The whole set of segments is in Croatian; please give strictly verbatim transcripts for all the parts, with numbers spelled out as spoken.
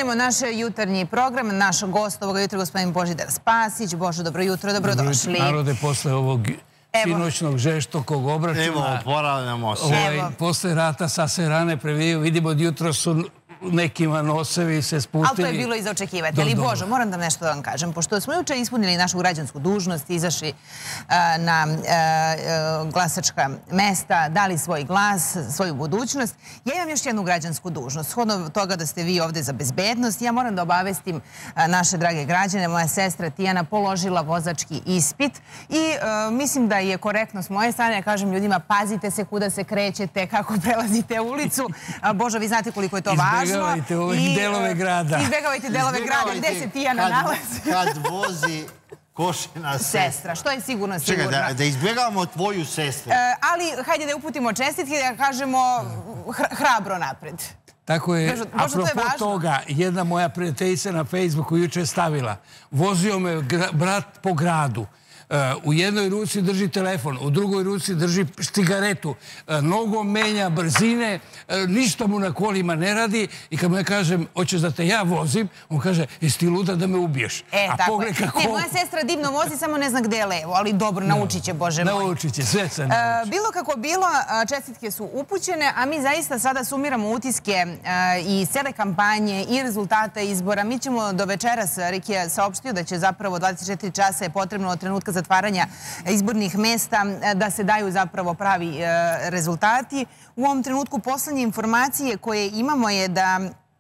Nastavljamo naš jutarnji program. Naš gost ovoga jutra je gospodin Božidar Spasić. Božo, dobro jutro, dobrodošli. Narode, posle ovog sinoćnog žestokog obračuna. Evo, poravljamo se. Posle rata sa se rane previju. Vidimo od jutra su nekima nosevi se spustili. Ali to je bilo i za očekivati. Ali Božo, moram da nešto da vam kažem. Pošto smo juče ispunili našu građansku dužnost, izašli na glasačka mesta, dali svoj glas, svoju budućnost. Ja imam još jednu građansku dužnost. Shodno toga da ste vi ovde za bezbednost, ja moram da obavestim naše drage građane. Moja sestra Tijana položila vozački ispit i mislim da je korektno s moje strane. Ja kažem ljudima, pazite se kuda se krećete, kako prelazite ulicu. Božo, vi znate koliko je to važno. Izbjegavajte ovih delove grada. Izbjegavajte delove grada gde se Tijana nalazi. Kad vozi košena sestra. Što je sigurno sigurno. Čekaj, da izbjegavamo tvoju sestru. Ali hajde da uputimo čestitke i da kažemo hrabro napred. Tako je, apropo toga, jedna moja prijateljica na Facebooku juče stavila. Vozio me brat po gradu. U jednoj ruci drži telefon, u drugoj ruci drži cigaretu, nogom menja brzine, ništa mu na kolima ne radi i kad mu ja kažem, hoćeš da te ja vozim, on kaže, jesi ti luda da me ubiješ? E, tako je. Ne, moja sestra divno vozi, samo ne zna gde je levo, ali dobro, naučit će, Bože moj. Naučit će, sve se nauči. Bilo kako bilo, čestitke su upućene, a mi zaista sada sumiramo utiske i cele kampanje i rezultata izbora. Mi ćemo do večeras, Riki je saopštio da će zapravo dvadeset četiri časa je potrebno od trenutka zatvaranja izbornih mesta da se daju zapravo pravi rezultati. U ovom trenutku poslednje informacije koje imamo je da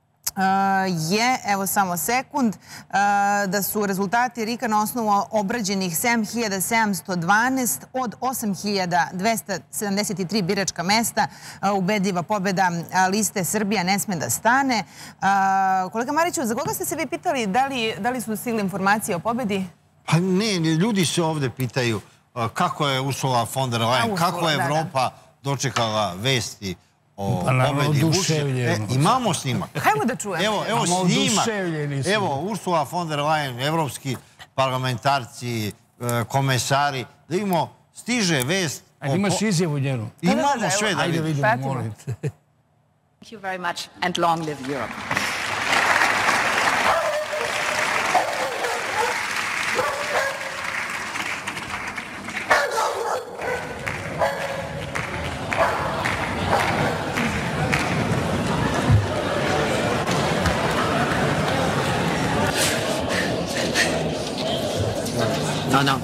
je, evo samo sekund, da su rezultati Rika na osnovu obrađenih sedam hiljada sedamsto dvanaest od osam hiljada dvesta sedamdeset tri biračka mesta. Ubedljiva pobjeda liste Srbija ne sme da stane. Kolega Mariću, za koga ste se vi pitali da li su stigle informacije o pobjedi? Pa ne, ljudi se ovdje pitaju kako je Ursula von der Leyen, kako je Evropa dočekala vesti o pobedi. Imamo snimak. Hajmo da čujemo. Evo snimak. Evo Ursula von der Leyen, evropski parlamentarci, komesari. Da imamo, stiže vest. Ajde, imaš izjavu njenu. Imamo sve da vidimo. Ajde vidimo, molim te. Thank you very much and long live Europe. No, no.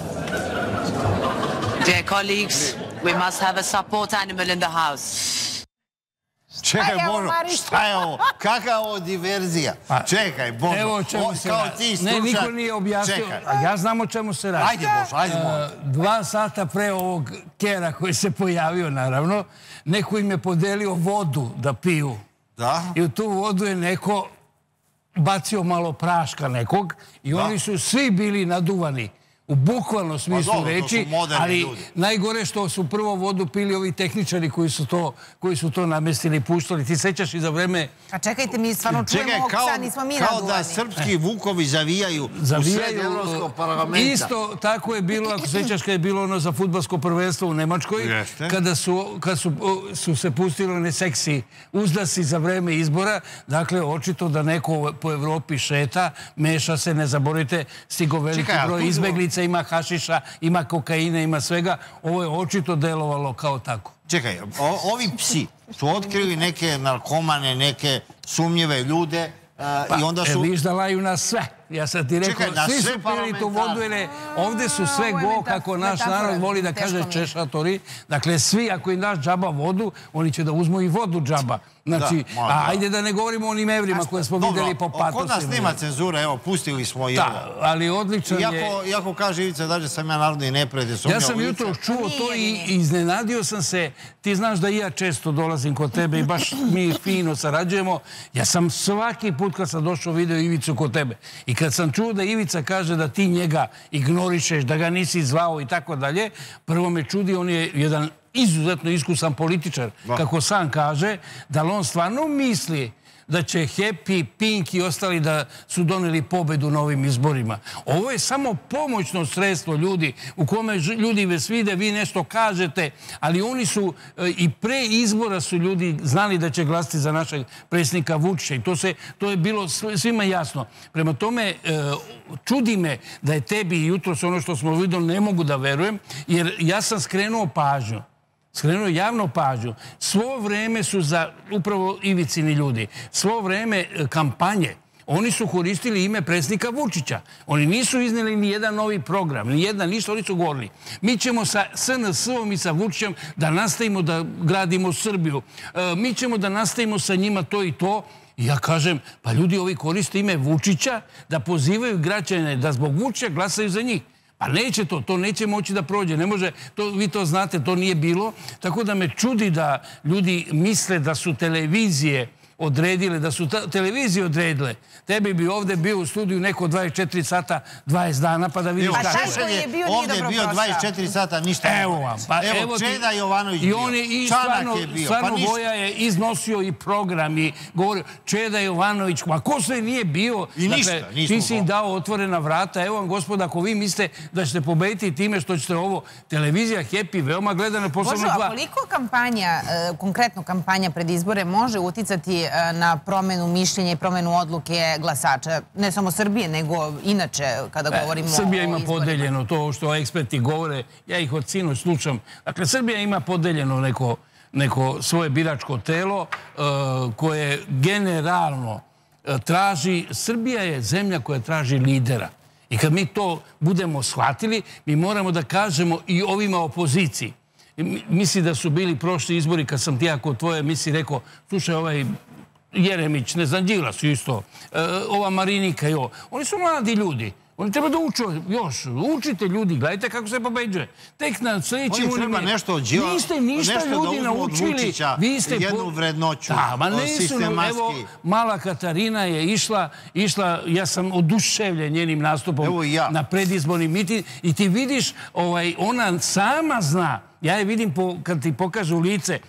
Dear colleagues, we must have a support animal in the house. Čekaj, Božo, šta je ovo? Kakva je ovo diverzija? Čekaj, Božo, evo čemu se kao radi. ti stručak. Ne, niko nije objasnio. Ja znam o čemu se radi. Ajde, Božo, ajde, molim. Dva sata pre ovog kera koji se pojavio, naravno, neko im je podelio vodu da piju. Da? I u tu vodu je neko bacio malo praška nekog i oni su svi bili naduvani. U bukvalnom smislu reči, ali najgore što su prvo vodu pili ovi tehničari koji su to namestili i puštali. Ti sećaš i za vreme... A čekajte, mi stvarno čujemo ovog psa, nismo mi naduvani. Kao da srpski vukovi zavijaju u sred Evropskog parlamenta. Isto tako je bilo, ako sećaš, kada je bilo ono za fudbalsko prvenstvo u Nemačkoj, kada su se pustili one seksi uzdasi za vreme izbora. Dakle, očito da neko po Evropi šeta, meša se, ne zaboravite, stigo veliki broj izbeglica, ima hašiša, ima kokaina, ima svega. Ovo je očito delovalo kao tako. Čekaj, ovi psi su otkrili neke narkomane, neke sumnjive ljude i onda su... Pa, viš da laju na sve. Ja sam ti rekao, svi su pili tu vodu, jer ovdje su sve go, kako naš narod voli da kaže češatori. Dakle, svi, ako im daš džaba vodu, oni će da uzmu i vodu džaba. Znači, ajde da ne govorimo o onim evrima koje smo vidjeli po patosima. Kod nas nema cenzura, evo, pustili smo i ovo. Da, ali odličan je... Iako kaže Ivica, dađe sam ja narodni neprijatelj. Ja sam jutro čuo to i iznenadio sam se. Ti znaš da i ja često dolazim kod tebe i baš mi fino sarađujemo. Ja sam svaki put kad sam došao video Ivicu kod tebe i kad sam čuo da Ivica kaže da ti njega ignorišeš, da ga nisi zvao i tako dalje, prvo me čudi, on je jedan izuzetno iskusan političar, kako sam kaže, da li on stvarno misli da će Happy, Pink i ostali da su doneli pobedu na ovim izborima. Ovo je samo pomoćno sredstvo ljudi u kome ljudi vas vide, vi nešto kažete, ali oni su i pre izbora su ljudi znali da će glasiti za našeg predsjednika Vučića i to, se, to je bilo svima jasno. Prema tome, čudi me da je tebi jutros ono što smo vidjeli, ne mogu da verujem, jer ja sam skrenuo pažnju. Skrenuo javno pažnju. Svo vreme su za upravo Ivicini ljudi. Svo vreme kampanje. Oni su koristili ime predsjednika Vučića. Oni nisu iznijeli ni jedan novi program, ni jedna, ništa, oni su govorili. Mi ćemo sa S N S-om i sa Vučićem da nastavimo da gradimo Srbiju. Mi ćemo da nastavimo sa njima to i to. I ja kažem, pa ljudi ovi koriste ime Vučića da pozivaju građane da zbog Vučića glasaju za njih. Pa neće to, to neće moći da prođe, ne može, to, vi to znate, to nije bilo. Tako da me čudi da ljudi misle da su televizije odredile, da su televizije odredile. Tebi bi ovdje bio u studiju neko dvadeset četiri sata, dvadeset dana, pa da vidiš kako. A šta koji je bio nije dobro prošao? Ovdje je bio dvadeset četiri sata, ništa ne. Evo vam. Pa evo Čeda Jovanović bio. Čanak je bio. Stvarno Voja je iznosio i program i govorio Čeda Jovanović, a ko sve nije bio? I ništa. Ti si im dao otvorena vrata. Evo vam, gospod, ako vi mislite da ćete pobediti time što ćete ovo, televizija Happy, veoma gledana, posebno dva. Božo, a koliko kampanja, konkretno kampanja pred izbore, može uticati na promenu mišljenja i promenu odluke glasača? Ne samo Srbije, nego inače kada govorimo o izborima. Srbija ima podeljeno to što eksperti govore. Ja ih od sinoć slušam. Dakle, Srbija ima podeljeno neko, neko svoje biračko telo koje generalno traži... Srbija je zemlja koja traži lidera. I kad mi to budemo shvatili, mi moramo da kažemo i ovima opoziciji. Misli da su bili prošli izbori kad sam ti ako tvoje misli rekao, slušaj, ovaj Jeremić, ne znam, Đilas isto, ova Marinika i ovo. Oni su mladi ljudi. Oni treba da uče još. Učite ljudi, gledajte kako se pobeđuje. Tek na sljedećim... Oni treba nešto od Đilas, niste ništa ljudi naučili. Jednu vrednoću, sistematski. Evo, mala Katarina je išla, išla, ja sam oduševljen njenim nastupom na predizborni miting i ti vidiš, ona sama zna, ja je vidim kad ti pokažu lice,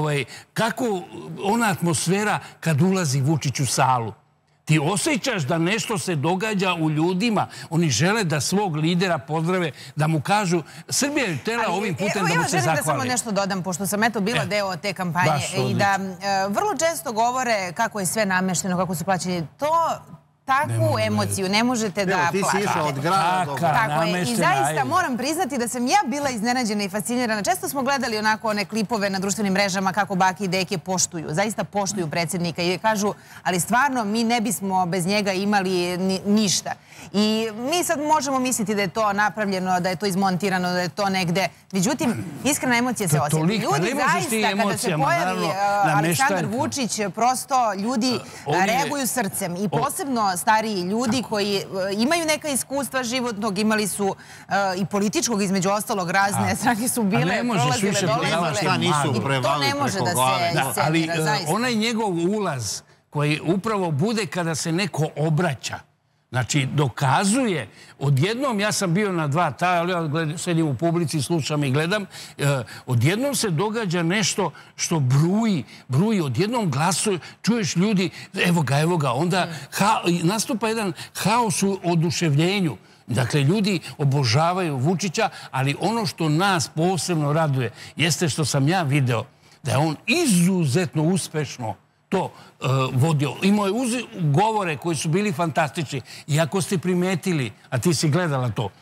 kako ona atmosfera kad ulazi Vučić u salu. Ti osjećaš da nešto se događa u ljudima. Oni žele da svog lidera pozdrave, da mu kažu... Srbija je htjela ovim putem da mu se zahvali. Evo, želim da samo nešto dodam, pošto sam eto bila deo te kampanje i da vrlo često govore kako je sve namešteno, kako su plaćeni. To... Takvu emociju ne možete da plaćate. Ti si išao od grada do grada. Tako je. I zaista moram priznati da sam ja bila iznenađena i fascinirana. Često smo gledali onako one klipove na društvenim mrežama kako bake i deke poštuju. Zaista poštuju predsjednika i kažu, ali stvarno mi ne bismo bez njega imali ništa. I mi sad možemo misliti da je to napravljeno, da je to izmontirano, da je to negde. Međutim, iskrena emocija se osjeti. Ljudi zaista, kada se pojavi Aleksandar Vučić, prosto ljudi reaguju srcem. I posebno stariji ljudi koji imaju neka iskustva životnog, imali su i političkog, između ostalog, razne stranke su bile, prolazile, dolazile. I to ne može da se iscenira, zaista. Onaj njegov ulaz koji upravo bude kada se neko obraća, znači, dokazuje, odjednom, ja sam bio na dva taja, ja sedim u publici, slušam i gledam, odjednom se događa nešto što bruji, bruji, odjednom glasuje, čuješ ljudi, evo ga, evo ga, onda nastupa jedan haos u oduševljenju. Dakle, ljudi obožavaju Vučića, ali ono što nas posebno raduje jeste što sam ja video da je on izuzetno uspešno to vodio. Imao je govore koji su bili fantastični. I ako ste primetili, a ti si gledala to,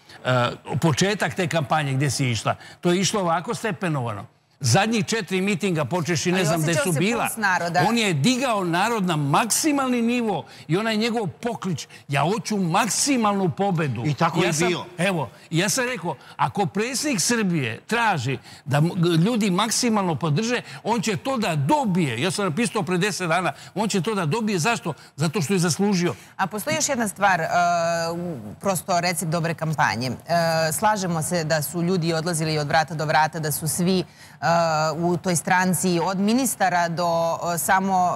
početak te kampanje gdje si išla, to je išlo ovako stepenovano. Zadnjih četiri mitinga, počeš i ne znam gde su bila, on je digao narod na maksimalni nivo i onaj njegov poklič, ja hoću maksimalnu pobedu. I tako je bio. Evo, ja sam rekao, ako predsjednik Srbije traži da ljudi maksimalno podrže, on će to da dobije. Ja sam napisao pre deset dana, on će to da dobije. Zašto? Zato što je zaslužio. A postoji još jedna stvar, prosto recept dobre kampanje. Slažemo se da su ljudi odlazili od vrata do vrata, da su svi u toj stranci, od ministara do samo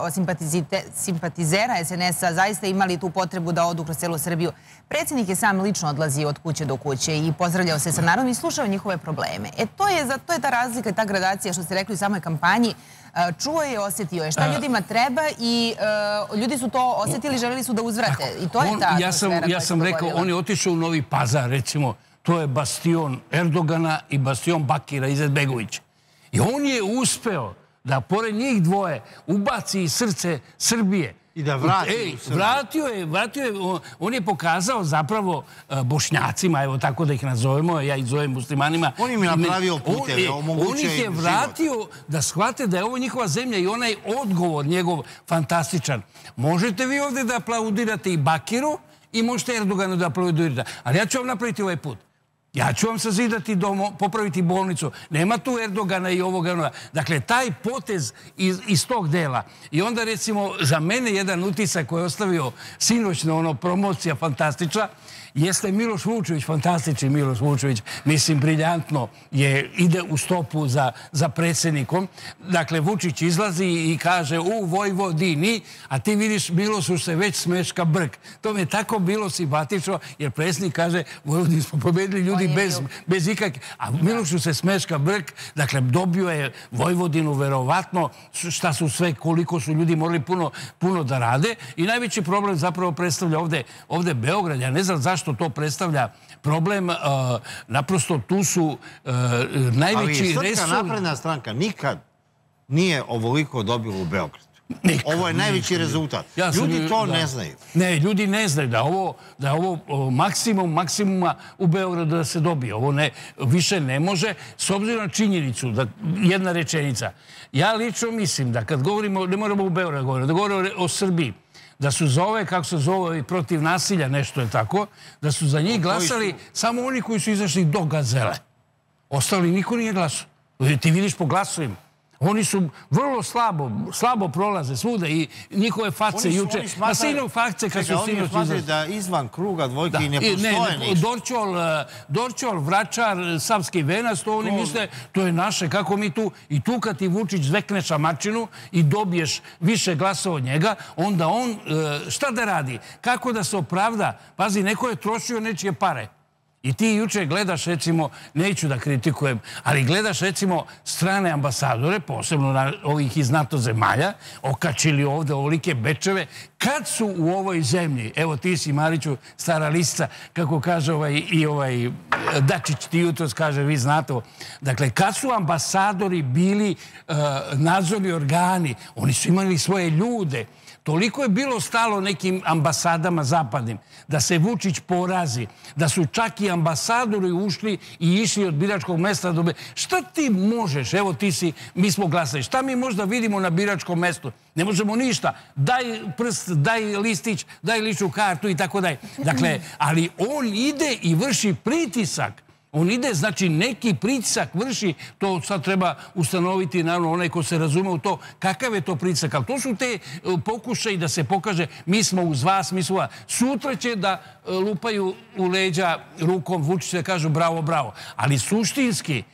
simpatizera es en es a, zaista imali tu potrebu da odu kroz celu Srbiju. Predsjednik je sam lično odlazio od kuće do kuće i pozdravljao se sa narodom i slušao njihove probleme. E, to je, to je ta razlika i ta gradacija što ste rekli u samoj kampanji. Čuo je, osjetio je šta ljudima treba i ljudi su to osjetili, željeli su da uzvrate. I to je ta atmosfera. Ja sam rekao, on je otišao u Novi Pazar, recimo, to je bastion Erdogana i bastion Bakira Izetbegovića. I on je uspeo da, pored njih dvoje, ubaci srce Srbije. I da vrati u Srbiju. Vratio je, vratio je, on je pokazao zapravo Bošnjacima, evo tako da ih nazovemo, ja ih zovem muslimanima. On im je napravio puteve, omogućio im život. On ih je vratio da shvate da je ovo njihova zemlja i onaj odgovor njegov fantastičan. Možete vi ovdje da aplaudirate i Bakiru i možete Erdoganu da aplaudirate. Ali ja ću vam napraviti ovaj put. Ja ću vam sazidati dom, popraviti bolnicu. Nema tu Erdogana i ovoga. Dakle, taj potez iz, iz tog dela. I onda, recimo, za mene jedan utisak koji je ostavio sinoćno ono promocija fantastična, jeste Miloš Vučević, fantastični Miloš Vučević, mislim, briljantno je, ide u stopu za, za predsjednikom. Dakle, Vučić izlazi i kaže u Vojvodini, a ti vidiš Milošu se već smeška brk. To mi je tako bilo simpatično, jer predsjednik kaže Vojvodini smo pobedili ljudi bez, bez ikak... A Milošu se smeška brk, dakle, dobio je Vojvodinu verovatno, šta su sve, koliko su ljudi morali puno, puno da rade. I najveći problem zapravo predstavlja ovde, ovde Beograd. Ja ne znam zašto što to predstavlja problem, naprosto tu su najveći resor... Ali Srpska napredna stranka nikad nije ovoliko dobila u Beogradu. Ovo je najveći rezultat. Ljudi to ne znaju. Ne, ljudi ne znaju da je ovo maksimum maksimuma u Beogradu da se dobije. Ovo više ne može, s obzirom na činjenicu, jedna rečenica. Ja lično mislim da kad govorimo, ne moramo u Beogradu govoriti, da govorimo o Srbiji, da su za ove, kako se zove, protiv nasilja, nešto je tako, da su za njih glasali samo oni koji su izašli do Gazele. Ostali niko nije glasao. Ti vidiš po glasovima. Oni su vrlo slabo, slabo prolaze svuda i njihove face juče. Ma sinu fakce kad su sinoć izašli. Oni smatraju da izvan kruga dvojke ne postoje ništa. Dorčol, Vračar, Savski Venac, to oni misle, to je naše, kako mi tu, i tu kad ti Vučić zvekne šamačinu i dobiješ više glasa od njega, onda on, šta da radi? Kako da se opravda? Pazi, neko je trošio nečije pare. I ti juče gledaš, recimo, neću da kritikujem, ali gledaš, recimo, strane ambasadore, posebno ovih iz NATO zemalja, okačili ovde ovolike bečeve, kad su u ovoj zemlji, evo ti si, Mariću, stara lista, kako kaže i ovaj Dačić, ti jutros kaže, vi znate, dakle, kad su ambasadori bili nadzorni organi, oni su imali svoje ljude. Toliko je bilo stalo nekim ambasadama zapadnim da se Vučić porazi, da su čak i ambasadori ušli i išli od biračkog mesta. Šta ti možeš? Evo ti si, mi smo glasali. Šta mi možda vidimo na biračkom mestu? Ne možemo ništa. Daj prst, daj listić, daj ličnu kartu i tako dalje. Dakle, ali on ide i vrši pritisak. On ide, znači neki pritisak vrši, to sad treba ustanoviti, naravno, onaj ko se razume u to, kakav je to pritisak. Ali to su te pokušaji da se pokaže mi smo uz vas, mi smo uz vas. Sutra će da lupaju u leđa rukom Vučića da kažu bravo, bravo. Ali suštinski,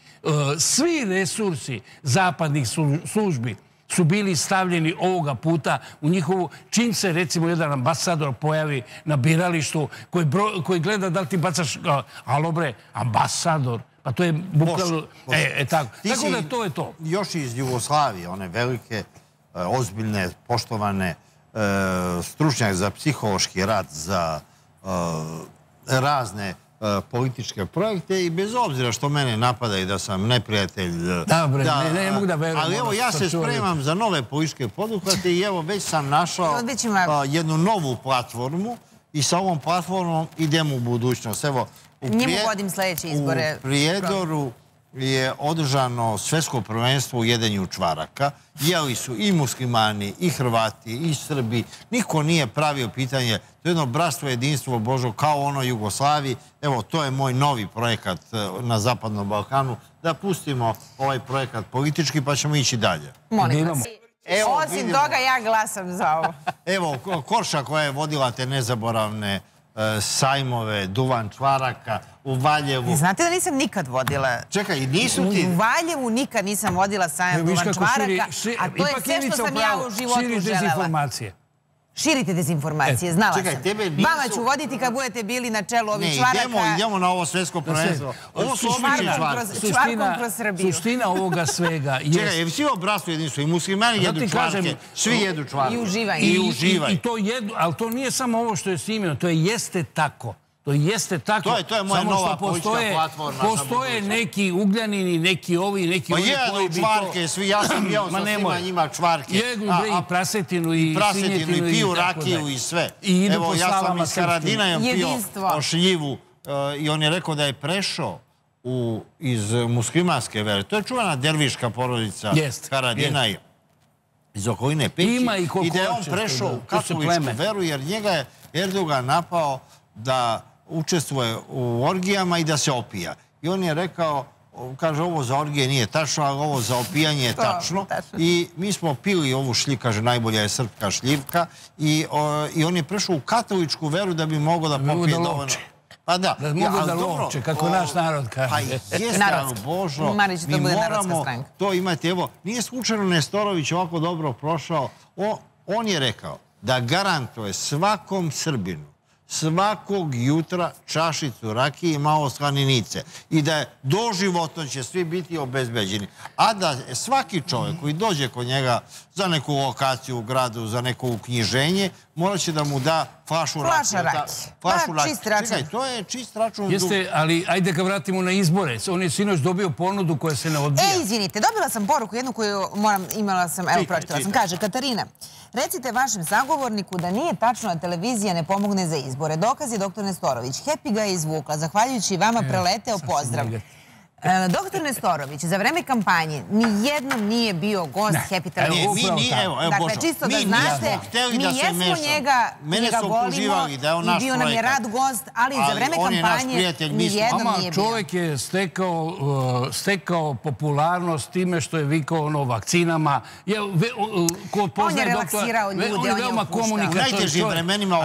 svi resursi zapadnih službi su bili stavljeni ovoga puta u njihovu, čim se recimo jedan ambasador pojavi na biralištu koji gleda da li ti bacaš, alo bre, ambasador, pa to je bukvalno, e, tako. Tako da to je to. Još iz Jugoslavije, one velike, ozbiljne, poštovane stručnjake za psihološki rad, za razne političke projekte i bez obzira što mene napada i da sam neprijatelj... Dobre, ne mogu da verujem. Ali evo, ja se spremam za nove političke poduhvate i evo, već sam našao jednu novu platformu i sa ovom platformom idemo u budućnost. Evo, njemu vodim sljedeće izbore. U Prijedoru je održano svjetsko prvenstvo u jedenju čvaraka. Jeli su i muslimani, i Hrvati, i Srbi. Niko nije pravio pitanje. To je jedno bratstvo, jedinstvo, Božo, kao ono Jugoslaviji. Evo, to je moj novi projekat na Zapadnom Balkanu. Da pustimo ovaj projekat politički, pa ćemo ići dalje. Molim vas. Osim toga, ja glasam za ovo. Evo, Korša koja je vodila te nezaboravne sajmove, duvan čvaraka u Valjevu. Znate da nisam nikad vodila... Čekaj, nisu ti... U Valjevu nikad nisam vodila sajam duvan čvaraka, a to je sve što sam ja u životu želela. Širite dezinformacije, znala sam. Vama ću voditi kad budete bili na čelu ovih čvaraka. Ne, idemo na ovo svetsko prvenstvo. Ovo su obični čvarkom kroz Srbiju. Suština ovoga svega je... Čekaj, jer svi obrazstvo jedinstvo, i muslimani jedu čvarke, svi jedu čvarke. I uživaju. I uživaju. I to jedu, ali to nije samo ovo što je snimljeno, to je jeste tako. To jeste tako. To je moja nova politička platforma. Postoje neki ugljanini, neki ovi, neki ovi koji bi to... Pa jedu čvarke, svi, ja sam jeo sa svima njima čvarke. Jedu i prasetinu i svinjetinu i piju rakiju i sve. Evo, ja sam iz Haradinaja pio šljivu i on je rekao da je prešao iz muslimanske vere. To je čuvana derviška porodica Haradinaj iz okoline Peći. I da je on prešao u katoličku veru jer njega je Erdogan napao da učestvuje u orgijama i da se opija. I on je rekao, kaže, ovo za orgije nije tačno, ali ovo za opijanje je tačno. I mi smo pili ovu šljivu, kaže, najbolja je srpska šljivka. I on je prešao u katoličku veru da bi mogao da popije dovoljno. Pa da. Da mogu da lovče, kako naš narod kaže. Pa jeste, ali Božo, mi moramo to imati. Evo, nije slučajno Nestorović ovako dobro prošao. On je rekao da garantuje svakom Srbinu svakog jutra čašicu rakije i malo slaninice i da je doživotno će svi biti obezbeđeni. A da svaki čovjek koji dođe kod njega za neku lokaciju u gradu, za neko uknjiženje, morat će da mu da flašu rakije. Flaša rakije. Flašu rakije. Čekaj, to je čist račun. Jeste, ali ajde ga vratimo na izbore. On je sinoć dobio ponudu koja se ne odbija. E, izvinite, dobila sam poruku, jednu koju moram, imala sam, evo, pročitala sam. Kaže, Katarina, recite vašem sagovorniku da nije tačno da televizija ne pomogne za izbore. Dokaz je doktor Nestorović. Happy ga je izvukla. Zahvaljujući vama preleteo pozdrav. Doktor Nestorović, za vreme kampanje nijednom nije bio gost Happy televizije. Dakle, čisto da znate, mi jesmo njega volimo i bio nam je rad gost, ali za vreme kampanje nijednom nije bio. Čovjek je stekao popularnost time što je vikao ono vakcinama. On je relaksirao ljude, on je opuštao. U najtežim vremenima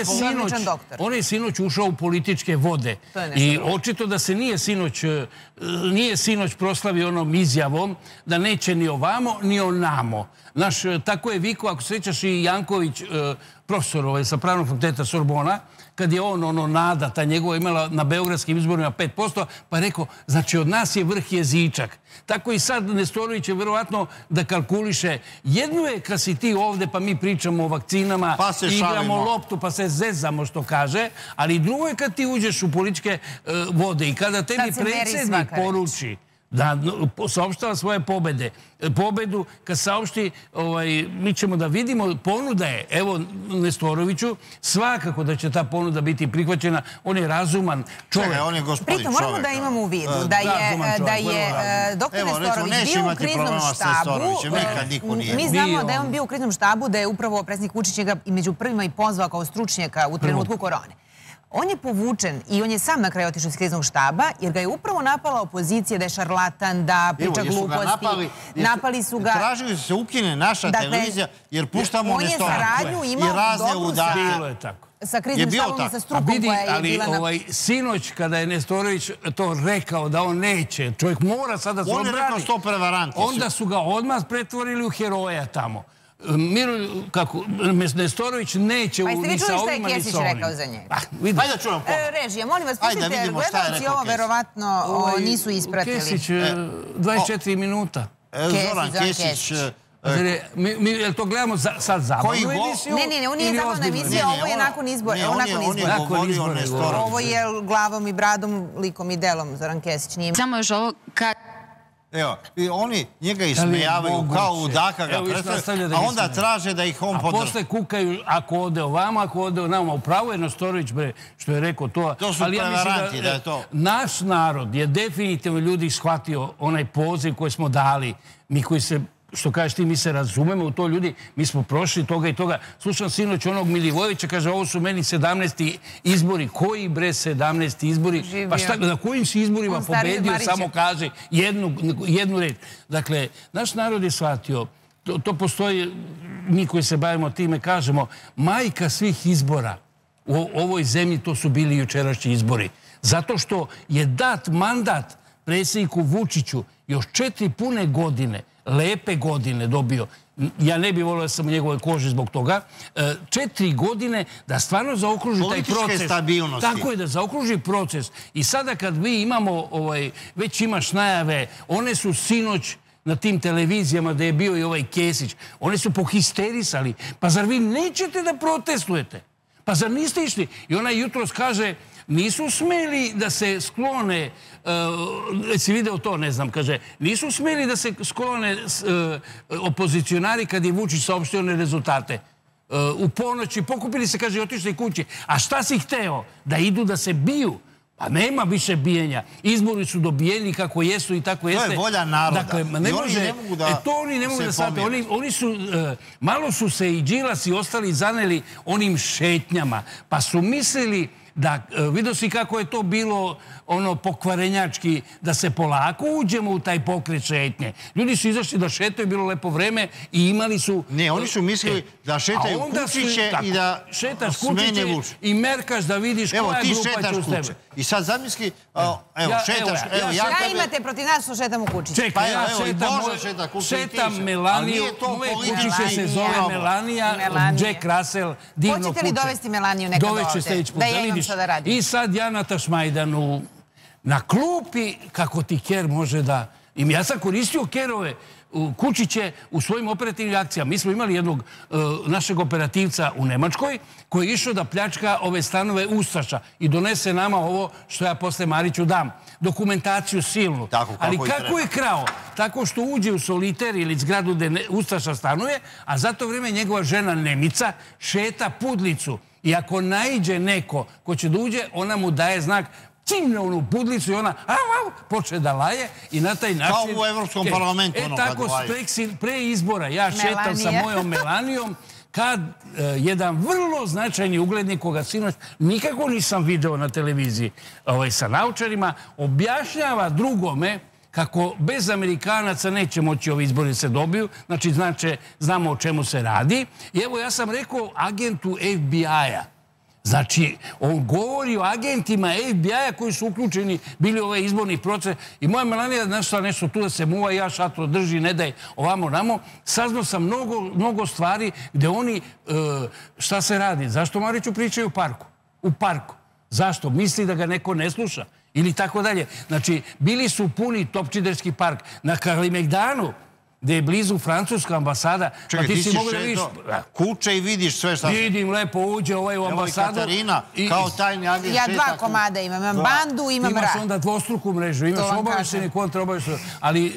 on je sinoć ušao u političke vode. I očito da se nije sinoć nije sinoć proslavio onom izjavom da neće ni ovamo, ni onamo. Naš, tako je vikao, ako se sjećaš i Janković, profesor sa pravnog fakulteta Sorbona, kad je on, ono, Nada, ta njegova imala na beogradskim izborima pet posto, pa je rekao, znači od nas je vrh jezičak. Tako i sad Nestorović je vjerovatno da kalkuliše. Jedno je kad si ti ovde pa mi pričamo o vakcinama, igramo loptu pa se zezamo što kaže, ali drugo je kad ti uđeš u političke vode i kada tebi predsjednik poruči da saopštava svoje pobede. Pobedu, kad saopšti, mi ćemo da vidimo, ponuda je, evo Nestoroviću, svakako da će ta ponuda biti prihvaćena. On je razuman čovjek. On je gospodin čovjek. Pritom, moramo da imamo u vidu da je doktor Nestorović bio u kriznom štabu. Mi znamo da je on bio u kriznom štabu, da je upravo predsjednik Vučić njega i među prvima i pozvao kao stručnjaka u trenutku korone. On je povučen i on je sam na kraju otišao iz kriznog štaba jer ga je upravo napala opozicija da je šarlatan, da priča gluposti. Napali su ga... Tražili su se ukine naša televizija jer puštamo Nestorovića. On je saradnju imao dobru sa kriznim štabom i sa strukom koja je bila na... Ali sinoć kada je Nestorović to rekao da on neće, čovjek mora sada se obrani. On je rekao sto prevaranti. Onda su ga odmah pretvorili u heroja tamo. Kako, Nestorović neće ni sa ovima ni sa onim. Pa jeste vi čuli šta je Kesić rekao za njega? Hajde da čujem ponovno. Režija, molim vas, pustite, jer gledalci ovo verovatno nisu ispratili. Kesić, dvadeset četiri minuta. Zoran Kesić... Jel to gledamo sad zabavnu emisiju? Ne, ne, on nije zabavna emisija, ovo je nakon izbora. On je govorio o Nestoroviću. Ovo je glavom i bradom, likom i delom, Zoran Kesić. Samo još ovo kad... Evo, oni njega ismejavaju kao ludaka ga predstavljaju, a onda traže da ih on podrži. A posle kukaju ako ode ovamo, ako ode ovamo. Upravo je Nestorović, što je rekao to. To su prevaranti da je to. Naš narod je definitivno ljudi shvatio onaj poziv koji smo dali. Mi koji se, što kažeš ti, mi se razumemo u to ljudi, mi smo prošli toga i toga. Slušam sinoć onog Milivojevića, kaže, ovo su meni sedamnaesti izbori. Koji bre sedamnaesti izbori? Pa šta, na kojim si izborima pobedio, samo kaže jednu reč. Dakle, naš narod je shvatio, to postoji, mi koji se bavimo time, kažemo, majka svih izbora u ovoj zemlji, to su bili jučerašnji izbori. Zato što je dat mandat predsjedniku Vučiću još četiri pune godine, lepe godine dobio. Ja ne bih volio da sam u njegovoj koži zbog toga. Četiri godine da stvarno zaokruži taj proces. Političke stabilnosti. Tako je, da zaokruži proces. I sada kad vi imamo, već imaš najave, one su sinoć na tim televizijama da je bio i ovaj Kesić, oni su pohisterisali. Pa zar vi nećete da protestujete? Pa zar niste išli? I ona jutros kaže, nisu smeli da se sklone, si video to, ne znam, kaže, nisu smeli da se sklone opozicionari kad je Vučić saopštio one rezultate. U ponoći pokupili se, kaže, i otišli kući. A šta si hteo? Da idu da se biju? Pa nema više bijenja. Izbori su dobijeni kako jesu i tako jeste. To je volja naroda. Dakle, ne može, to oni ne mogu da shvate. Oni su, malo su se i Đilas i ostali zaneli onim šetnjama. Pa su mislili da, vidio si kako je to bilo ono pokvarenjački, da se polako uđemo u taj pokret šetnje. Ljudi su izašli da šetaju, bilo lepo vreme i imali su... Ne, oni su mislili da šetaju kućiće i da smene Vučić. I merkaš da vidiš koja grupa će uz tebe. I sad zamisli, evo, šetaš... Ja imate protiv nas što šetamo kućiće. Čekaj, ja šetam Melaniju, moje kućiće se zove Melanija, Jack Russell, divno kuće. Hoćete li dovesti Melaniju nekad ovde? Da ja imam šta da radim. I sad ja na Tašmajdanu na klupi kako ti Ker može da... Ja sam koristio Kerove kućiće u svojim operativnim akcijama. Mi smo imali jednog našeg operativca u Nemačkoj koji je išao da pljačka ove stanove Ustaša i donese nama ovo što ja posle Mariću dam. Dokumentaciju silnu. Ali kako je krao? Tako što uđe u soliter ili zgradu gde Ustaša stanuje, a za to vreme njegova žena Nemica šeta pudlicu. I ako naiđe neko ko će da uđe, ona mu daje znak, cimne onu pudlicu i ona počne da laje i na taj način... Kao u Evropskom parlamentu. E tako, pre izbora ja šetam sa mojom Melanijom kad jedan vrlo značajni uglednik koga sinoć nikako nisam video na televiziji sa naučarima, objašnjava drugome kako bez Amerikanaca neće moći ovi izbori se dobiju, znači znamo o čemu se radi. I evo ja sam rekao agentu F B I-a, znači, on govori o agentima F B I-a koji su uključeni bili u ovaj izborni proces i moja Melanija nešto, nešto tu da se muva, ja šatro drži, ne daj ovamo namo. Saznao sam mnogo, mnogo stvari gde oni, šta se radi? Zašto Mariću pričaju u parku? U parku. Zašto? Misli da ga neko ne sluša? Ili tako dalje. Znači, bili su puni Topčiderski park. Na Kalimegdanu, gde je blizu francuska ambasada. Čekaj, ti si šeto kuće i vidiš sve šta se... Vidim, lepo uđe ovaj u ambasadu. Evo i Katarina, kao tajni agent šeta. Ja dva komada imam. Imam bandu, imam rak. Imaš onda dvostruku mrežu. Imaš obavešteni kontra obavešteni. Ali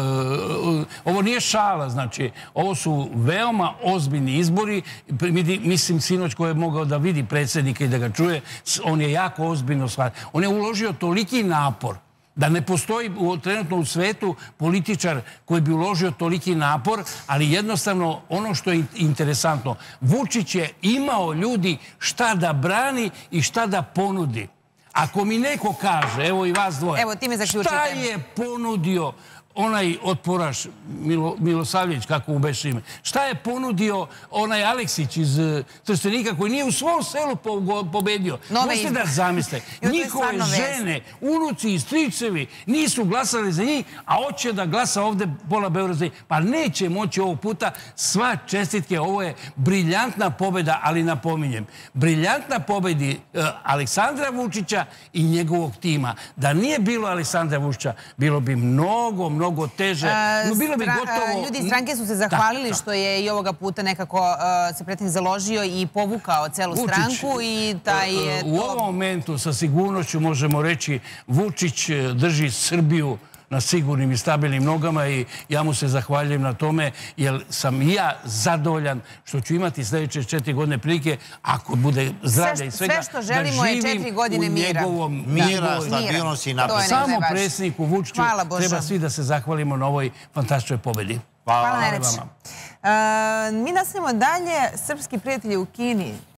ovo nije šala, znači. Ovo su veoma ozbiljni izbori. Mislim, sinoć ko je mogao da vidi predsjednika i da ga čuje, on je jako ozbiljno shvatio. On je uložio toliki napor da ne postoji trenutno u svetu političar koji bi uložio toliki napor, ali jednostavno ono što je interesantno, Vučić je imao ljudi šta da brani i šta da ponudi. Ako mi neko kaže, evo i vas dvoje, šta je ponudio onaj otporaš Milosavljević, kako ubeš ime, šta je ponudio onaj Aleksić iz Trstenika koji nije u svom selu pobedio? Možete da zamisle, njihove žene, unuci i stričevi nisu glasali za njih, a hoće da glasa ovde pola Beograda. Pa neće moći ovog puta. Sva čestitke, ovo je briljantna pobeda, ali napominjem, briljantna pobedi Aleksandra Vučića i njegovog tima. Da nije bilo Aleksandra Vučića, bilo bi mnogo, mnogo mnogo teže. Bilo bi gotovo... Ljudi iz stranke su se zahvalili što je i ovoga puta nekako se predsjednik založio i povukao celu stranku i taj je to... U ovom momentu sa sigurnošću možemo reći Vučić drži Srbiju na sigurnim i stabilnim nogama i ja mu se zahvaljujem na tome jer sam i ja zadovoljan što ću imati sljedeće četiri godine prilike ako bude zdravlja i svega sve što želimo je četiri godine mira. U njegovom mira, stabilnosti i napred. Samo predsjedniku Vučiću treba svi da se zahvalimo na ovoj fantastičnoj pobedi. Hvala najlepše. Mi nastavimo dalje. Srpski prijatelji u Kini